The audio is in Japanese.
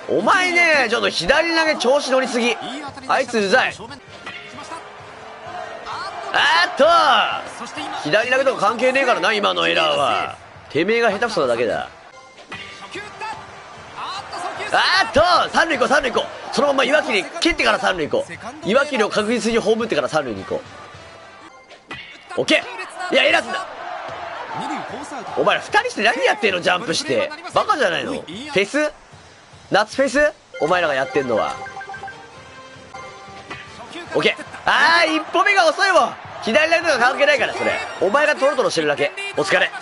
お前ね、ちょっと左投げ調子乗りすぎ。あいつうざい。左投げとか関係ねえからな、今のエラーは。てめえが下手くそなだけだ。三塁行こう、三塁行こう。そのまま岩切り蹴ってから三塁行こう。岩切りを確実に葬ってから三塁に行こう。オッケー。いや、エラーすんだ。お前ら2人して何やってんの、ジャンプして。バカじゃないの。フェス夏フェスお前らがやってんのは。オッケー。一歩目が遅いもん。左投げとか関係ないから、それ。お前がトロトロしてるだけ。お疲れ。